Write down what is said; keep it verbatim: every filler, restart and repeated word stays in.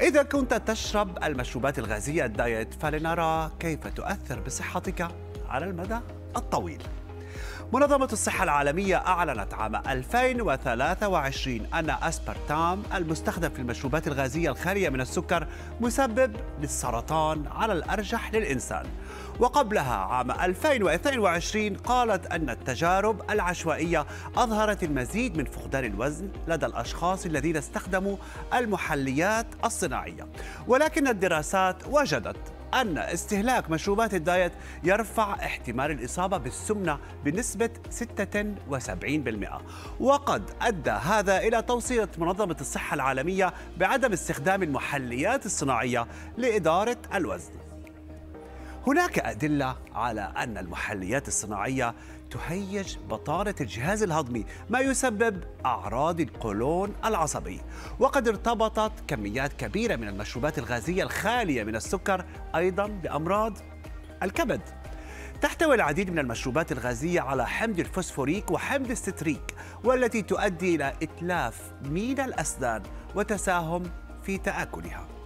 إذا كنت تشرب المشروبات الغازية الدايت فلنرى كيف تؤثر بصحتك على المدى الطويل. منظمة الصحة العالمية أعلنت عام ألفين وثلاثة وعشرين أن أسبرتام المستخدم في المشروبات الغازية الخالية من السكر مسبب للسرطان على الأرجح للإنسان. وقبلها عام ألفين واثنين وعشرين قالت أن التجارب العشوائية أظهرت المزيد من فقدان الوزن لدى الأشخاص الذين استخدموا المحليات الصناعية، ولكن الدراسات وجدت أن استهلاك مشروبات الدايت يرفع احتمال الإصابة بالسمنة بنسبة ستة وسبعين بالمئة، وقد أدى هذا إلى توصية منظمة الصحة العالمية بعدم استخدام المحليات الصناعية لإدارة الوزن. هناك أدلة على أن المحليات الصناعية تهيج بطانة الجهاز الهضمي، ما يسبب أعراض القولون العصبي، وقد ارتبطت كميات كبيرة من المشروبات الغازية الخالية من السكر أيضاً بأمراض الكبد. تحتوي العديد من المشروبات الغازية على حمض الفوسفوريك وحمض الستريك، والتي تؤدي إلى إتلاف مينا الأسنان وتساهم في تآكلها.